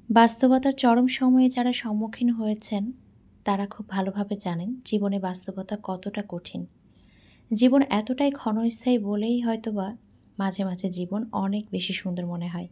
বাস্তবতার চরম সময়ে যারা সম্মুখীন হয়েছেন তারা খুব ভালোভাবে জানেন জীবনে বাস্তবতা কতটা কঠিন। জীবন এতটাই ক্ষণস্থায়ী বলেই হয়তোবা মাঝে মাঝে জীবন অনেক বেশি সুন্দর মনে হয়।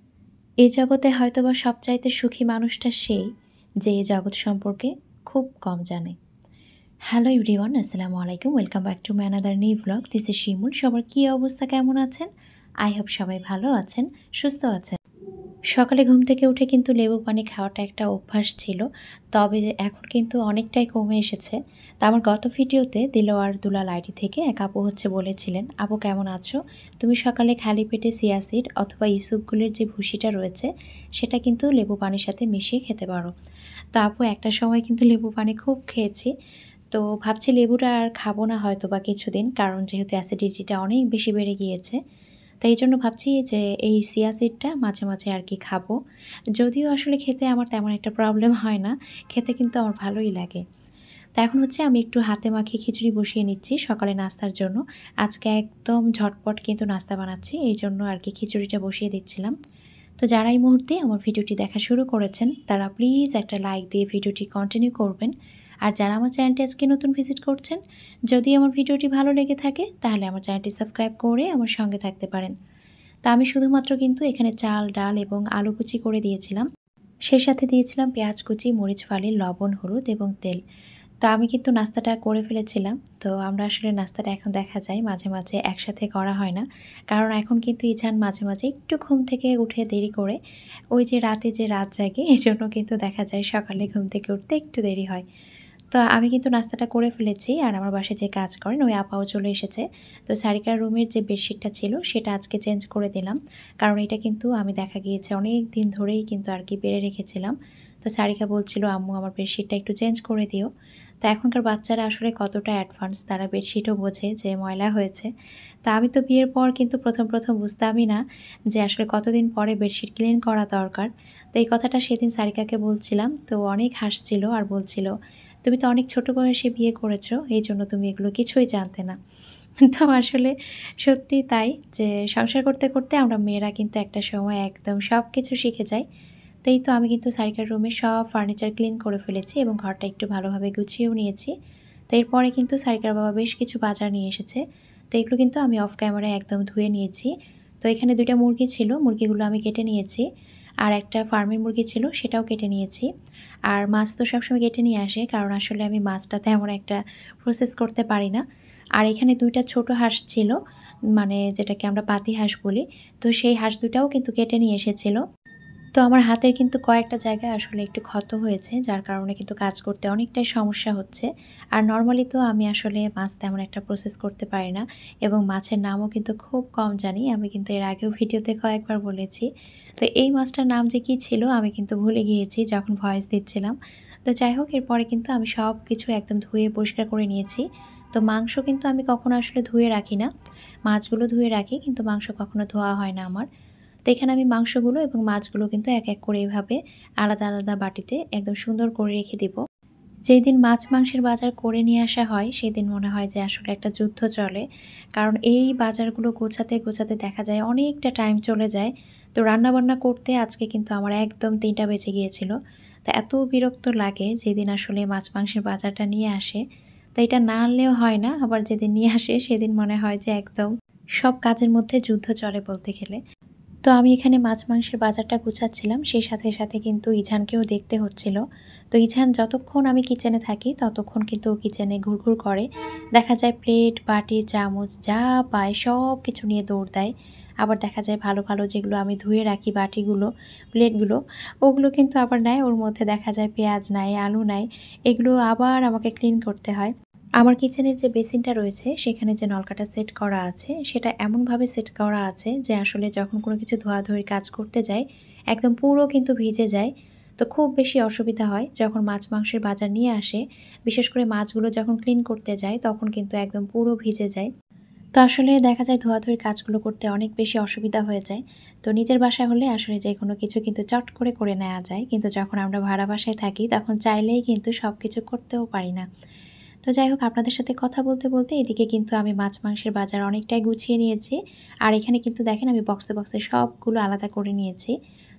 এই জগতে হয়তোবা সবচাইতে সুখী মানুষটা সেই যে এই জগৎ সম্পর্কে খুব কম জানে। হ্যালো এভরিওয়ান, আসসালামু আলাইকুম। Welcome back to my another new blog. This is Shimul. সবার কী অবস্থা, কেমন আছেন? আই হোপ সবাই ভালো আছেন, সুস্থ আছেন। সকালে ঘুম থেকে উঠে কিন্তু লেবু পানি খাওয়াটা একটা অভ্যাস ছিল। তবে এখন কিন্তু অনেকটাই কমে এসেছে। তো আমার গত ভিডিওতে দিলওয়ার দুলাল আইডি থেকে এক আপু বলেছিলেন, "আপু কেমন আছো? তুমি সকালে খালি পেটে চিয়া সিড অথবা ইসুপগুলের যে ভুসিটা রয়েছে সেটা কিন্তু লেবু পানির সাথে মিশিয়ে খেতে পারো।" তো আপু একটা সময় কিন্তু লেবু পানি খুব খেয়েছি। তো ভাবছি লেবুটা আর খাবো না হয়তোবা কিছুদিন, কারণ যেহেতু অ্যাসিডিটিটা অনেক বেশি বেড়ে গিয়েছে। তো এইজন্য ভাবছি যে এই চিয়া সিডটা মাঝে মাঝে আর কি খাবো। যদিও আসলে খেতে আমার তেমন একটা প্রবলেম হয় না, খেতে কিন্তু আমার ভালোই লাগে। তো এখন হচ্ছে আমি একটু হাতে মাখিয়ে খিচুড়ি বসিয়ে নিচ্ছি সকালে নাস্তার জন্য। আজকে একদম ঝটপট কিন্তু নাস্তা বানাচ্ছি, এইজন্য আর কি খিচুড়িটা বসিয়ে দিচ্ছিলাম। তো যারা এই মুহূর্তে আমার ভিডিওটি দেখা শুরু করেছেন তারা প্লিজ একটা লাইক দিয়ে ভিডিওটি কন্টিনিউ করবেন। আর যারা আমার চ্যানেলটি আজকে নতুন ভিজিট করছেন, যদি আমার ভিডিওটি ভালো লেগে থাকে তাহলে আমার চ্যানেলটি সাবস্ক্রাইব করে আমার সঙ্গে থাকতে পারেন। তা আমি শুধুমাত্র কিন্তু এখানে চাল, ডাল এবং আলু কুচি করে দিয়েছিলাম। সেই সাথে দিয়েছিলাম পেঁয়াজ কুচি, মরিচ ফালি, লবণ, হলুদ এবং তেল। তো আমি কিন্তু নাস্তাটা করে ফেলেছিলাম। তো আমরা আসলে নাস্তাটা এখন দেখা যায় মাঝে মাঝে একসাথে করা হয় না। কারণ এখন কিন্তু ইজান মাঝে মাঝে একটু ঘুম থেকে উঠে দেরি করে। ওই যে রাতে যে রাত জাগে এজন্য কিন্তু দেখা যায় সকালে ঘুম থেকে উঠতে একটু দেরি হয়। তো আমি কিন্তু নাস্তাটা করে ফেলেছি, আর আমার বাসায় যে কাজ করেন ওই আপাও চলে এসেছে। তো সারিকার রুমের যে বেডশিটটা ছিল সেটা আজকে চেঞ্জ করে দিলাম, কারণ এটা কিন্তু আমি দেখা গিয়েছে অনেক দিন ধরেই কিন্তু আর কি বেড়ে রেখেছিলাম। তো সারিকা বলছিল, আম্মু আমার বেডশিটটা একটু চেঞ্জ করে দিও। তো এখনকার বাচ্চারা আসলে কতটা অ্যাডভান্স, তারা বেডশিটও বোঝে যে ময়লা হয়েছে। তা আমি তো বিয়ের পর কিন্তু প্রথম বুঝতামই না যে আসলে কতদিন পরে বেডশিট ক্লিন করা দরকার। তো এই কথাটা সেদিন সারিকাকে বলছিলাম, তো অনেক হাসছিল আর বলছিল, তুমি তো অনেক ছোট বয়সে বিয়ে করেছো, এই জন্য তুমি এগুলো কিছুই জানতে না। তো আসলে সত্যিই তাই যে সংসার করতে করতে আমরা মেয়েরা কিন্তু একটা সময় একদম সব কিছু শিখে যাই। তো এই তো আমি কিন্তু সারিকার রুমে সব ফার্নিচার ক্লিন করে ফেলেছি এবং ঘরটা একটু ভালোভাবে গুছিয়েও নিয়েছি। তো এরপরে কিন্তু সারিকার বাবা বেশ কিছু বাজার নিয়ে এসেছে। তো এগুলো কিন্তু আমি অফ ক্যামেরায় একদম ধুয়ে নিয়েছি। তো এখানে ২টা মুরগি ছিল, মুরগিগুলো আমি কেটে নিয়েছি। আর একটা ফার্মের মুরগি ছিল, সেটাও কেটে নিয়েছি। আর মাছ তো সবসময় কেটে নিয়ে আসে, কারণ আসলে আমি মাছটা তেমন একটা প্রসেস করতে পারি না। আর এখানে ২টা ছোট হাঁস ছিল, মানে যেটাকে আমরা পাতি হাঁস বলি। তো সেই হাঁস ২টাও কিন্তু কেটে নিয়ে এসেছিল। তো আমার হাতের কিন্তু কয়েকটা জায়গায় আসলে একটু ক্ষত হয়েছে, যার কারণে কিন্তু কাজ করতে অনেকটাই সমস্যা হচ্ছে। আর নরমালি তো আমি আসলে মাছ তেমন একটা প্রসেস করতে পারি না এবং মাছের নামও কিন্তু খুব কম জানি। আমি কিন্তু এর আগেও ভিডিওতে কয়েকবার বলেছি। তো এই মাছটার নাম যে কী ছিল আমি কিন্তু ভুলে গিয়েছি যখন ভয়েস দিচ্ছিলাম। তো যাই হোক, এরপরে কিন্তু আমি সব কিছু একদম ধুয়ে পরিষ্কার করে নিয়েছি। তো মাংস কিন্তু আমি কখনো আসলে ধুয়ে রাখি না। মাছগুলো ধুয়ে রাখি, কিন্তু মাংস কখনো ধোয়া হয় না আমার। তো এখানে আমি মাংসগুলো এবং মাছগুলো কিন্তু এক এক করে এভাবে আলাদা আলাদা বাটিতে একদম সুন্দর করে রেখে দিব। যেই দিন মাছ মাংসের বাজার করে নিয়ে আসা হয় সেদিন মনে হয় যে আসলে একটা যুদ্ধ চলে, কারণ এই বাজারগুলো গোছাতে গোছাতে দেখা যায় অনেকটা টাইম চলে যায়। তো রান্নাবান্না করতে আজকে কিন্তু আমার একদম ৩টা বেজে গিয়েছিল। তো এত বিরক্ত লাগে যেদিন আসলে মাছ মাংসের বাজারটা নিয়ে আসে। তো এটা না আনলেও হয় না, আবার যেদিন নিয়ে আসে সেদিন মনে হয় যে একদম সব কাজের মধ্যে যুদ্ধ চলে বলতে গেলে। তো আমি এখানে মাছ মাংসের বাজারটা গুছাচ্ছিলাম, সেই সাথে সাথে কিন্তু ইঝানকেও দেখতে হচ্ছিল। তো ইঝান যতক্ষণ আমি কিচেনে থাকি ততক্ষণ কিন্তু ও কিচেনে ঘুরঘুর করে। দেখা যায় প্লেট, বাটি, চামচ যা পায় সব কিছু নিয়ে দৌড় দেয়। আবার দেখা যায় ভালো ভালো যেগুলো আমি ধুয়ে রাখি বাটিগুলো, প্লেটগুলো, ওগুলো কিন্তু আবার নেয়। ওর মধ্যে দেখা যায় পেঁয়াজ নাই, আলু নাই, এগুলো আবার আমাকে ক্লিন করতে হয়। আমার কিচেনের যে বেসিনটা রয়েছে সেখানে যে নলকাটা সেট করা আছে সেটা এমনভাবে সেট করা আছে যে আসলে যখন কোনো কিছু ধোয়াধুয়ির কাজ করতে যাই একদম পুরো কিন্তু ভিজে যায়। তো খুব বেশি অসুবিধা হয় যখন মাছ মাংসের বাজার নিয়ে আসে, বিশেষ করে মাছগুলো যখন ক্লিন করতে যায় তখন কিন্তু একদম পুরো ভিজে যায়। তো আসলে দেখা যায় ধোয়াধুয়ির কাজগুলো করতে অনেক বেশি অসুবিধা হয়ে যায়। তো নিজের বাসা হলে আসলে যে কোনো কিছু কিন্তু চট করে করে নেওয়া যায়, কিন্তু যখন আমরা ভাড়া বাসায় থাকি তখন চাইলেই কিন্তু সব কিছু করতেও পারি না। তো যাই হোক, আপনাদের সাথে কথা বলতে বলতে এদিকে কিন্তু আমি মাছ মাংসের বাজার অনেকটাই গুছিয়ে নিয়েছি। আর এখানে কিন্তু দেখেন আমি বক্সে বক্সে সবগুলো আলাদা করে নিয়েছি।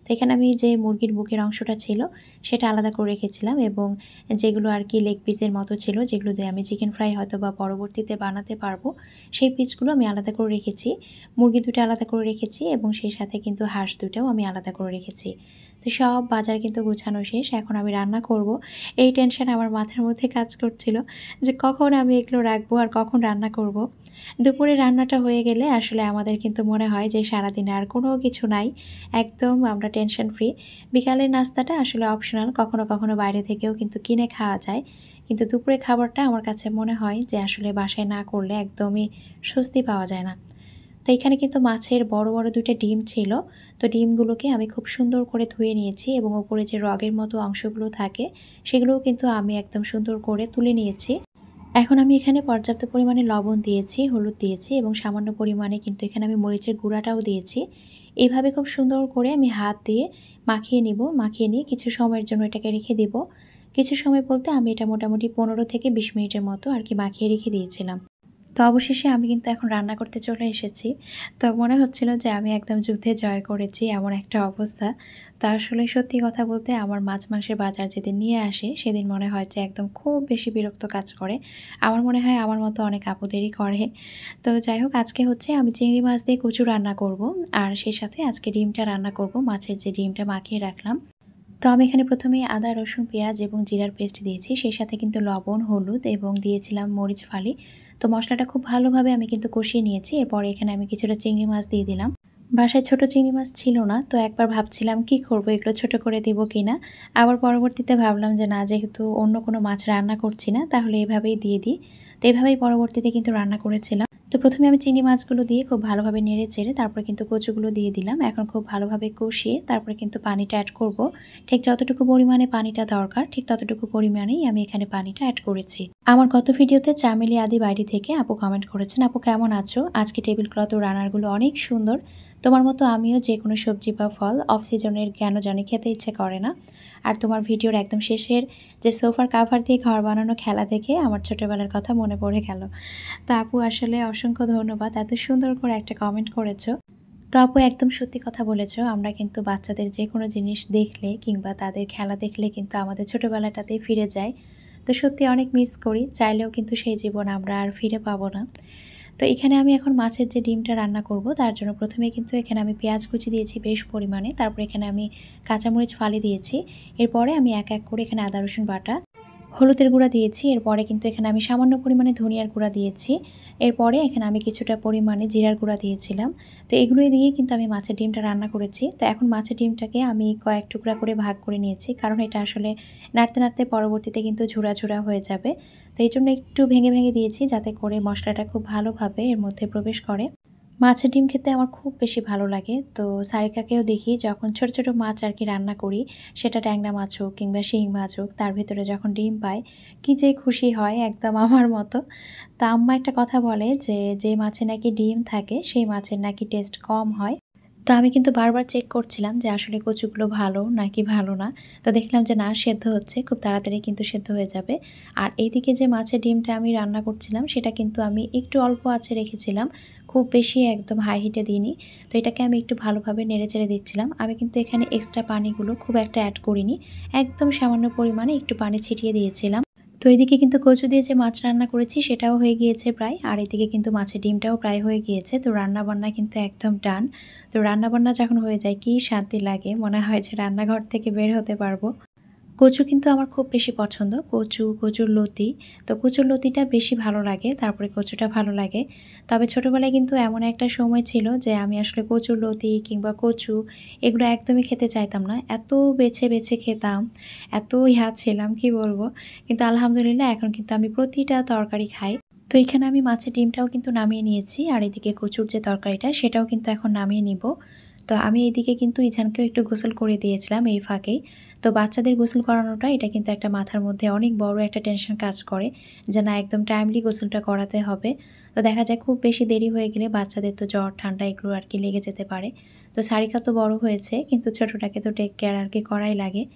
তো এখানে আমি যে মুরগির বুকের অংশটা ছিল সেটা আলাদা করে রেখেছিলাম, এবং যেগুলো আর কি লেগ পিসের মতো ছিল, যেগুলো দিয়ে আমি চিকেন ফ্রাই হয়তো বা পরবর্তীতে বানাতে পারবো, সেই পিসগুলো আমি আলাদা করে রেখেছি। মুরগি দুটো আলাদা করে রেখেছি এবং সেই সাথে কিন্তু হাঁস দুটাও আমি আলাদা করে রেখেছি। তো সব বাজার কিন্তু গুছানো শেষ। এখন আমি রান্না করব, এই টেনশন আমার মাথার মধ্যে কাজ করছিল যে কখন আমি এগুলো রাখবো আর কখন রান্না করব। দুপুরে রান্নাটা হয়ে গেলে আসলে আমাদের কিন্তু মনে হয় যে সারাদিনে আর কোনো কিছু নাই, একদম আমরা টেনশন ফ্রি। বিকালের নাস্তাটা আসলে অপশনাল, কখনো কখনো বাইরে থেকেও কিন্তু কিনে খাওয়া যায়, কিন্তু দুপুরে খাবারটা আমার কাছে মনে হয় যে আসলে বাসায় না করলে একদমই স্বস্তি পাওয়া যায় না। তো এখানে কিন্তু মাছের বড় বড় দুইটা ডিম ছিল। তো ডিমগুলোকে আমি খুব সুন্দর করে ধুয়ে নিয়েছি এবং ওপরে যে রগের মতো অংশগুলো থাকে সেগুলোও কিন্তু আমি একদম সুন্দর করে তুলে নিয়েছি। এখন আমি এখানে পর্যাপ্ত পরিমাণে লবণ দিয়েছি, হলুদ দিয়েছি এবং সামান্য পরিমাণে কিন্তু এখানে আমি মরিচের গুঁড়াটাও দিয়েছি। এইভাবে খুব সুন্দর করে আমি হাত দিয়ে মাখিয়ে নিব। মাখিয়ে নিয়ে কিছু সময়ের জন্য এটাকে রেখে দিব। কিছু সময় বলতে আমি এটা মোটামুটি 15 থেকে 20 মিনিটের মতো আর কি মাখিয়ে রেখে দিয়েছিলাম। তো অবশেষে আমি কিন্তু এখন রান্না করতে চলে এসেছি। তো মনে হচ্ছিল যে আমি একদম যুদ্ধে জয় করেছি, এমন একটা অবস্থা। তো আসলে সত্যি কথা বলতে আমার মাছ মাংসের বাজার যেদিন নিয়ে আসে সেদিন মনে হয় যে একদম খুব বেশি বিরক্ত কাজ করে। আমার মনে হয় আমার মতো অনেক আপুদেরই করে। তো যাই হোক, আজকে হচ্ছে আমি চিংড়ি মাছ দিয়ে কচু রান্না করব, আর সেই সাথে আজকে ডিমটা রান্না করব, মাছের যে ডিমটা মাখিয়ে রাখলাম। তো আমি এখানে প্রথমেই আদা, রসুন, পেঁয়াজ এবং জিরার পেস্ট দিয়েছি। সেই সাথে কিন্তু লবণ, হলুদ এবং দিয়েছিলাম মরিচ ফালি। তো মশলাটা খুব ভালোভাবে আমি কিন্তু কষিয়ে নিয়েছি। এরপরে এখানে আমি কিছুটা চিংড়ি মাছ দিয়ে দিলাম। বাসায় ছোট চিংড়ি মাছ ছিল না, তো একবার ভাবছিলাম কি করব, এগুলো ছোট করে দিব কিনা। আবার পরবর্তীতে ভাবলাম যে না, যেহেতু অন্য কোনো মাছ রান্না করছি না তাহলে এভাবেই দিয়ে দিই। তো এভাবেই পরবর্তীতে কিন্তু রান্না করেছিলাম। তো প্রথমে আমি চিংড়ি মাছগুলো দিয়ে খুব ভালোভাবে নেড়ে চেড়ে তারপরে কিন্তু কচুগুলো দিয়ে দিলাম। এখন খুব ভালোভাবে কষিয়ে তারপরে কিন্তু পানিটা অ্যাড করব। ঠিক যতটুকু পরিমাণে পানিটা দরকার ঠিক ততটুকু পরিমাণেই আমি এখানে পানিটা অ্যাড করেছি। আমার গত ভিডিওতে চামেলি আদি বাইরে থেকে আপু কমেন্ট করেছেন, আপু কেমন আছো, আজকে টেবিল ক্লথ ও রান্নারগুলো অনেক সুন্দর। তোমার মতো আমিও যে কোনো সবজি বা ফল অফ সিজনের কেন জানি খেতে ইচ্ছে করে না। আর তোমার ভিডিওর একদম শেষের যে সোফার কাভার দিয়ে ঘর বানানো খেলা দেখে আমার ছোটবেলার কথা মনে পড়ে গেল। তো আপু আসলে অসংখ্য ধন্যবাদ, এত সুন্দর করে একটা কমেন্ট করেছো। তো আপু একদম সত্যি কথা বলেছো, আমরা কিন্তু বাচ্চাদের যে কোনো জিনিস দেখলে কিংবা তাদের খেলা দেখলে কিন্তু আমাদের ছোটবেলাটাতেই ফিরে যাই। তো সত্যি অনেক মিস করি, চাইলেও কিন্তু সেই জীবন আমরা আর ফিরে পাবো না। তো এখানে আমি এখন মাছের যে ডিমটা রান্না করব তার জন্য প্রথমে কিন্তু এখানে আমি পেঁয়াজ কুচি দিয়েছি বেশ পরিমাণে, তারপর এখানে আমি কাঁচামরিচ ফালি দিয়েছি। এরপরে আমি এক এক করে এখানে আদা রসুন বাটা, হলুদের গুঁড়া দিয়েছি। এরপরে কিন্তু এখানে আমি সামান্য পরিমাণে ধনিয়ার গুঁড়া দিয়েছি। এরপরে এখানে আমি কিছুটা পরিমাণে জিরার গুঁড়া দিয়েছিলাম। তো এগুলোই দিয়ে কিন্তু আমি মাছের ডিমটা রান্না করেছি। তো এখন মাছের ডিমটাকে আমি কয়েক টুকরা করে ভাগ করে নিয়েছি, কারণ এটা আসলে নাড়তে নাড়তে পরবর্তীতে কিন্তু ঝুরা ঝুরা হয়ে যাবে। তো এই জন্য একটু ভেঙে ভেঙে দিয়েছি যাতে করে মশলাটা খুব ভালোভাবে এর মধ্যে প্রবেশ করে। মাছের ডিম খেতে আমার খুব বেশি ভালো লাগে। তো সারিকাকেও দেখি যখন ছোট ছোট মাছ আর কি রান্না করি, সেটা ট্যাংরা মাছ হোক কিংবা শিং মাছ হোক, তার ভিতরে যখন ডিম পায় কি যে খুশি হয়, একদম আমার মতো। তা আম্মা একটা কথা বলে যে যে মাছে নাকি ডিম থাকে সেই মাছের নাকি টেস্ট কম হয়। তো আমি কিন্তু বারবার চেক করছিলাম যে আসলে কচুগুলো ভালো নাকি ভালো না। তো দেখলাম যে না, সেদ্ধ হচ্ছে, খুব তাড়াতাড়ি কিন্তু সেদ্ধ হয়ে যাবে। আর এইদিকে যে মাছের ডিমটা আমি রান্না করছিলাম সেটা কিন্তু আমি একটু অল্প আঁচে রেখেছিলাম, খুব বেশি একদম হাই হিটে দিইনি। তো এটাকে আমি একটু ভালোভাবে নেড়ে চেড়ে দিচ্ছিলাম। আমি কিন্তু এখানে এক্সট্রা পানিগুলো খুব একটা অ্যাড করিনি, একদম সামান্য পরিমাণে একটু পানি ছিটিয়ে দিয়েছিলাম। তো এদিকে কিন্তু কচু দিয়ে যে মাছ রান্না করেছি সেটাও হয়ে গিয়েছে প্রায়, আর এদিকে কিন্তু মাছের ডিমটাও প্রায় হয়ে গিয়েছে। তো রান্নাবান্না কিন্তু একদম ডান। তো রান্নাবান্না যখন হয়ে যায় কি শান্তি লাগে, মনে হয় যে রান্নাঘর থেকে বের হতে পারবো। কচু কিন্তু আমার খুব বেশি পছন্দ, কচু, কচুর লতি। তো কচুর লতিটা বেশি ভালো লাগে, তারপরে কচুটা ভালো লাগে। তবে ছোটোবেলায় কিন্তু এমন একটা সময় ছিল যে আমি আসলে কচুর লতি কিংবা কচু এগুলো একদমই খেতে চাইতাম না, এত বেছে বেছে খেতাম, এত ছিলাম কি বলবো। কিন্তু আলহামদুলিল্লাহ এখন কিন্তু আমি প্রতিটা তরকারি খাই। তো এখানে আমি মাছের ডিমটাও কিন্তু নামিয়ে নিয়েছি, আর এদিকে কচুর যে তরকারিটা সেটাও কিন্তু এখন নামিয়ে নিব। তো আমি এইদিকে কিন্তু ইজানকেও একটু গোসল করে দিয়েছিলাম এই ফাঁকেই। তো বাচ্চাদের গোসল করানোটা এটা কিন্তু একটা মাথার মধ্যে অনেক বড় একটা টেনশন কাজ করে যে না, একদম টাইমলি গোসলটা করাতে হবে। তো দেখা যায় খুব বেশি দেরি হয়ে গেলে বাচ্চাদের তো জ্বর ঠান্ডা এগুলো আর কি লেগে যেতে পারে। তো সারিকা তো বড় হয়েছে কিন্তু ছোটটাকে তো টেক কেয়ার আর কি করাই লাগে।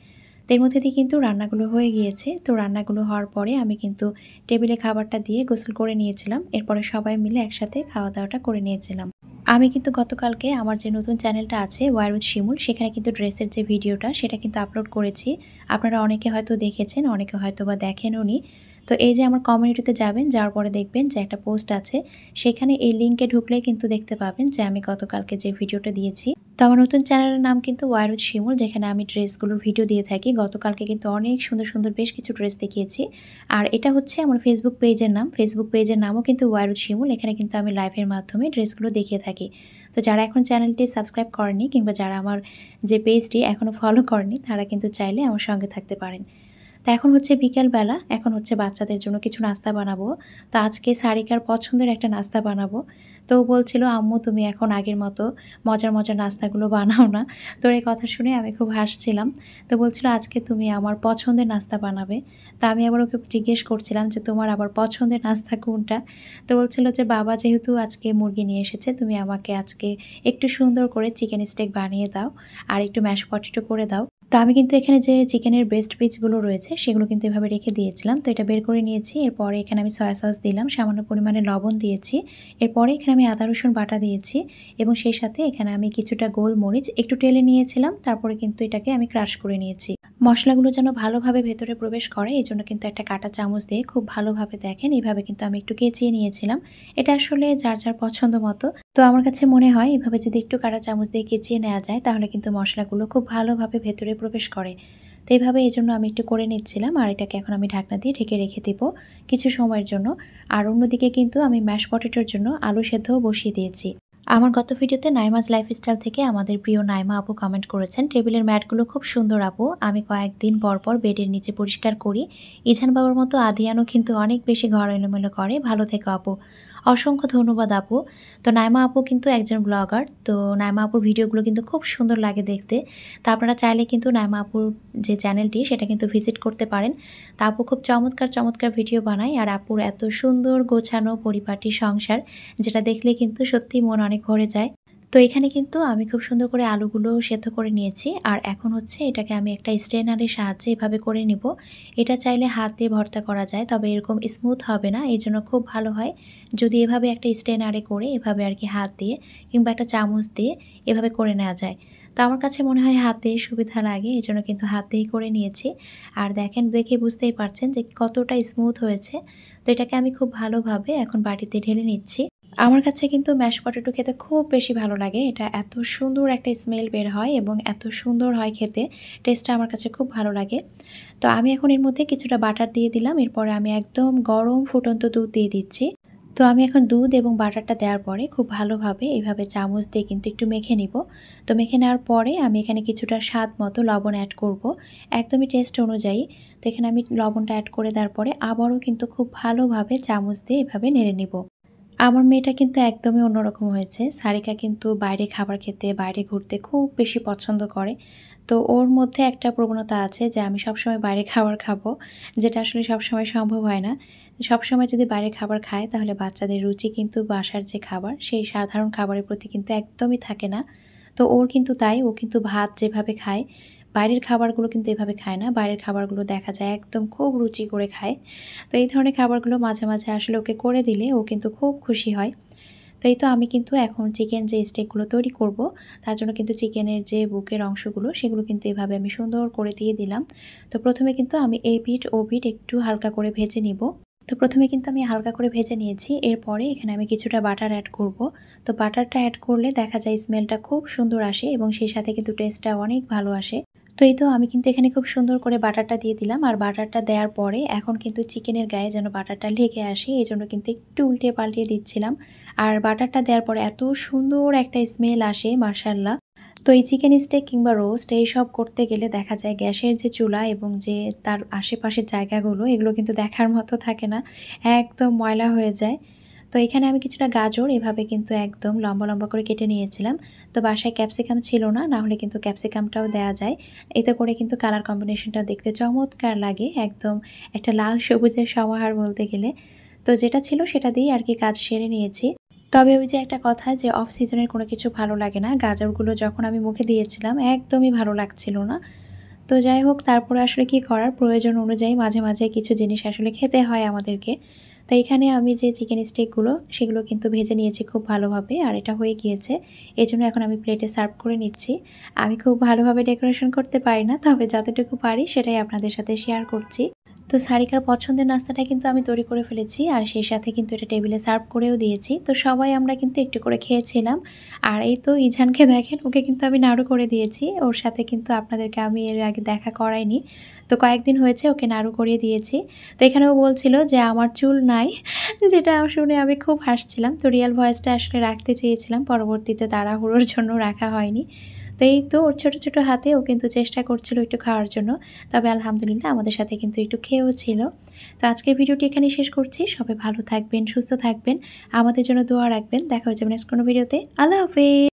তো এর মধ্যে দিয়ে কিন্তু রান্নাগুলো হয়ে গিয়েছে। তো রান্নাগুলো হওয়ার পরে আমি কিন্তু টেবিলে খাবারটা দিয়ে গোসল করে নিয়েছিলাম। এরপরে সবাই মিলে একসাথে খাওয়া-দাওয়াটা করে নিয়েছিলাম। আমি কিন্তু গতকালকে আমার যে নতুন চ্যানেলটা আছে ওয়ার উইথ শিমুল, সেখানে কিন্তু ড্রেসের যে ভিডিওটা সেটা কিন্তু আপলোড করেছি। আপনারা অনেকে হয়তো দেখেছেন, অনেকে হয়তোবা দেখেনওনি। তো এই যে আমার কমিউনিটিতে যাবেন, যাওয়ার পরে দেখবেন যে একটা পোস্ট আছে। সেখানে এই লিংকে ঢুকলেই কিন্তু দেখতে পাবেন যে আমি গতকালকে যে ভিডিওটা দিয়েছি। তো আমার নতুন চ্যানেলের নাম কিন্তু ওয়ার উইথ শিমুল, যেখানে আমি ড্রেসগুলোর ভিডিও দিয়ে থাকি। গতকালকে কিন্তু অনেক সুন্দর, সুন্দর বেশ কিছু ড্রেস দেখিয়েছি। আর এটা হচ্ছে আমার ফেসবুক পেজের নাম। ফেসবুক পেজের নামও কিন্তু ওয়ার উইথ শিমুল। এখানে কিন্তু আমি লাইভের মাধ্যমে ড্রেসগুলো দেখিয়ে থাকি। তো যারা এখন চ্যানেলটি সাবস্ক্রাইব করেনি কিংবা যারা আমার যে পেজটি এখনও ফলো করেনি, তারা কিন্তু চাইলে আমার সঙ্গে থাকতে পারেন। তো এখন হচ্ছে বিকেলবেলা, এখন হচ্ছে বাচ্চাদের জন্য কিছু নাস্তা বানাবো। তো আজকে সারিকার পছন্দের একটা নাস্তা বানাবো। তো ও বলছিল, আম্মু তুমি এখন আগের মতো মজার, মজার নাস্তাগুলো বানাও না। তোর এই কথা শুনে আমি খুব হাসছিলাম। তো বলছিল আজকে তুমি আমার পছন্দের নাস্তা বানাবে। তো আমি আবার ওকে জিজ্ঞেস করছিলাম যে তোমার আবার পছন্দের নাস্তা কোনটা? তো বলছিল যে বাবা যেহেতু আজকে মুরগি নিয়ে এসেছে, তুমি আমাকে আজকে একটু সুন্দর করে চিকেন স্টেক বানিয়ে দাও আর একটু ম্যাশ পটেটো করে দাও। তো আমি কিন্তু এখানে যে চিকেনের ব্রেস্ট পিসগুলো রয়েছে সেগুলো কিন্তু এভাবে রেখে দিয়েছিলাম। তো এটা বের করে নিয়েছি। এরপরে এখানে আমি সয়া সস দিলাম, সামান্য পরিমাণে লবণ দিয়েছি। এরপরে এখানে আমি আদা রসুন বাটা দিয়েছি এবং সেই সাথে এখানে আমি কিছুটা গোলমরিচ একটু টেলে নিয়েছিলাম। তারপরে কিন্তু এটাকে আমি ক্রাশ করে নিয়েছি। মশলাগুলো যেন ভালোভাবে ভেতরে প্রবেশ করে এই জন্য কিন্তু একটা কাঁটা চামচ দিয়ে খুব ভালোভাবে দেখেন এইভাবে কিন্তু আমি একটু কেচিয়ে নিয়েছিলাম। এটা আসলে যার যার পছন্দ মতো। তো আমার কাছে মনে হয় এভাবে যদি একটু কাঁটা চামচ দিয়ে কেচিয়ে নেওয়া যায় তাহলে কিন্তু মশলাগুলো খুব ভালোভাবে ভেতরে প্রবেশ করে। তো এইভাবে এই জন্য আমি একটু করে নিচ্ছিলাম আর এটাকে এখন আমি ঢাকনা দিয়ে ঢেকে রেখে দিব কিছু সময়ের জন্য। আর অন্যদিকে কিন্তু আমি ম্যাশ পটেটোর জন্য আলু সেদ্ধও বসিয়ে দিয়েছি। আমার গত ভিডিওতে নাইমাজ লাইফস্টাইল থেকে আমাদের প্রিয় নাইমা আপু কমেন্ট করেছেন, টেবিলের ম্যাটগুলো খুব সুন্দর আপু, আমি কয়েকদিন পর পর বেডের নিচে পরিষ্কার করি। ইঝান বাবার মতো আদিয়ানও কিন্তু অনেক বেশি ঘর এলোমেলো করে, ভালো থেকো আপু। অসংখ্য ধন্যবাদ আপু। তো নাইমা আপু কিন্তু একজন ব্লগার। তো নাইমা আপুর ভিডিওগুলো কিন্তু খুব সুন্দর লাগে দেখতে। তো আপনারা চাইলে কিন্তু নাইমা আপুর যে চ্যানেলটি সেটা কিন্তু ভিজিট করতে পারেন। তা আপু খুব চমৎকার চমৎকার ভিডিও বানায় আর আপুর এত সুন্দর গোছানো পরিপাটি সংসার, যেটা দেখলে কিন্তু সত্যি মন অনেক ভরে যায়। তো এখানে কিন্তু আমি খুব সুন্দর করে আলুগুলো সেদ্ধ করে নিয়েছি আর এখন হচ্ছে এটাকে আমি একটা স্ট্রেনারের সাহায্যে এভাবে করে নিব। এটা চাইলে হাত দিয়ে ভর্তা করা যায়, তবে এরকম স্মুথ হবে না, এই জন্য খুব ভালো হয় যদি এভাবে একটা স্ট্রেনারে করে এভাবে আর কি হাত দিয়ে কিংবা একটা চামচ দিয়ে এভাবে করে নেওয়া যায়। তো আমার কাছে মনে হয় হাতে সুবিধা লাগে, এই জন্য কিন্তু হাতেই করে নিয়েছি। আর দেখেন, দেখে বুঝতেই পারছেন যে কতটা স্মুথ হয়েছে। তো এটাকে আমি খুব ভালোভাবে এখন বাটিতে ঢেলে নিচ্ছি। আমার কাছে কিন্তু ম্যাশ পটেটো খেতে খুব বেশি ভালো লাগে। এটা এত সুন্দর একটা স্মেল বের হয় এবং এত সুন্দর হয় খেতে, টেস্টটা আমার কাছে খুব ভালো লাগে। তো আমি এখন এর মধ্যে কিছুটা বাটার দিয়ে দিলাম। এরপরে আমি একদম গরম ফুটন্ত দুধ দিয়ে দিচ্ছি। তো আমি এখন দুধ এবং বাটারটা দেওয়ার পরে খুব ভালোভাবে এভাবে চামচ দিয়ে কিন্তু একটু মেখে নিব। তো মেখে নেওয়ার পরে আমি এখানে কিছুটা স্বাদ মতো লবণ অ্যাড করব, একদমই টেস্ট অনুযায়ী। তো এখানে আমি লবণটা অ্যাড করে দেওয়ার পরে আবারও কিন্তু খুব ভালোভাবে চামচ দিয়ে এভাবে নেড়ে নিব। আমার মেয়েটা কিন্তু একদমই অন্যরকম হয়েছে। সারিকা কিন্তু বাইরে খাবার খেতে, বাইরে ঘুরতে খুব বেশি পছন্দ করে। তো ওর মধ্যে একটা প্রবণতা আছে যে আমি সবসময় বাইরে খাবার খাবো, যেটা আসলে সবসময় সম্ভব হয় না। সবসময় যদি বাইরে খাবার খায় তাহলে বাচ্চাদের রুচি কিন্তু বাসার যে খাবার সেই সাধারণ খাবারের প্রতি কিন্তু একদমই থাকে না। তো ওর কিন্তু তাই, ও কিন্তু ভাত যেভাবে খায় বাইরের খাবারগুলো কিন্তু এভাবে খায় না। বাইরের খাবারগুলো দেখা যায় একদম খুব রুচি করে খায়। তো এই ধরনের খাবারগুলো মাঝে মাঝে আসলে ওকে করে দিলে ও কিন্তু খুব খুশি হয়। তো এই তো আমি কিন্তু এখন চিকেন যে স্টেকগুলো তৈরি করব, তার জন্য কিন্তু চিকেনের যে বুকের অংশগুলো সেগুলো কিন্তু এভাবে আমি সুন্দর করে দিয়ে দিলাম। তো প্রথমে কিন্তু আমি এই পিঠ ও পিঠ একটু হালকা করে ভেজে নিব। তো প্রথমে কিন্তু আমি হালকা করে ভেজে নিয়েছি। এরপরে এখানে আমি কিছুটা বাটার অ্যাড করব। তো বাটারটা অ্যাড করলে দেখা যায় স্মেলটা খুব সুন্দর আসে এবং সেই সাথে কিন্তু টেস্টটা অনেক ভালো আসে। তো এই তো আমি কিন্তু এখানে খুব সুন্দর করে বাটারটা দিয়ে দিলাম। আর বাটারটা দেওয়ার পরে এখন কিন্তু চিকেনের গায়ে যেন বাটারটা লেগে আসে এই জন্য কিন্তু একটু উল্টে পাল্টিয়ে দিচ্ছিলাম। আর বাটারটা দেওয়ার পরে এত সুন্দর একটা স্মেল আসে, মাশাআল্লাহ। তো এই চিকেন স্টেক কিংবা রোস্ট এইসব করতে গেলে দেখা যায় গ্যাসের যে চুলা এবং যে তার আশেপাশের জায়গাগুলো এগুলো কিন্তু দেখার মতো থাকে না, একদম ময়লা হয়ে যায়। তো এখানে আমি কিছুটা গাজর এভাবে কিন্তু একদম লম্বা লম্বা করে কেটে নিয়েছিলাম। তো বাসায় ক্যাপসিকাম ছিল না, না হলে কিন্তু ক্যাপসিকামটাও দেওয়া যায়। এতে করে কিন্তু কালার কম্বিনেশনটা দেখতে চমৎকার লাগে, একদম একটা লাল সবুজের সমাহার বলতে গেলে। তো যেটা ছিল সেটা দিয়েই আর কি কাজ সেরে নিয়েছি। তবে ওই যে একটা কথা যে অফ সিজনের কোনো কিছু ভালো লাগে না, গাজরগুলো যখন আমি মুখে দিয়েছিলাম একদমই ভালো লাগছিল না। তো যাই হোক, তারপরে আসলে কি করার, প্রয়োজন অনুযায়ী মাঝে মাঝে কিছু জিনিস আসলে খেতে হয় আমাদেরকে। তো এখানে আমি যে চিকেন স্টেকগুলো সেগুলো কিন্তু ভেজে নিয়েছি খুব ভালোভাবে, আর এটা হয়ে গিয়েছে। এজন্য এখন আমি প্লেটে সার্ভ করে নিচ্ছি। আমি খুব ভালোভাবে ডেকোরেশন করতে পারি না, তবে যতটুকু পারি সেটাই আপনাদের সাথে শেয়ার করছি। তো সারিকার পছন্দের নাস্তাটা কিন্তু আমি তৈরি করে ফেলেছি, আর সেই সাথে কিন্তু এটা টেবিলে সার্ভ করেও দিয়েছি। তো সবাই আমরা কিন্তু একটু করে খেয়েছিলাম। আর এই তো ইজানকে দেখেন, ওকে কিন্তু আমি নাড়ু করে দিয়েছি। ওর সাথে কিন্তু আপনাদেরকে আমি এর আগে দেখা করাইনি। তো কয়েকদিন হয়েছে ওকে নাড়ু করিয়ে দিয়েছি। তো এখানেও বলছিল যে আমার চুল নাই, যেটা শুনে আমি খুব হাসছিলাম। তো রিয়েল ভয়েসটা আসলে রাখতে চেয়েছিলাম, পরবর্তীতে তাড়াহুড়োর জন্য রাখা হয়নি। তো এই তো ওর ছোটো ছোটো হাতে ও কিন্তু চেষ্টা করছিল একটু খাওয়ার জন্য, তবে আলহামদুলিল্লাহ আমাদের সাথে কিন্তু একটু খেয়েও ছিল। তো আজকের ভিডিওটি এখানেই শেষ করছি। সবাই ভালো থাকবেন, সুস্থ থাকবেন, আমাদের জন্য দোয়া রাখবেন। দেখা হচ্ছে নেক্সট কোনো ভিডিওতে। আল্লাহ হাফেজ।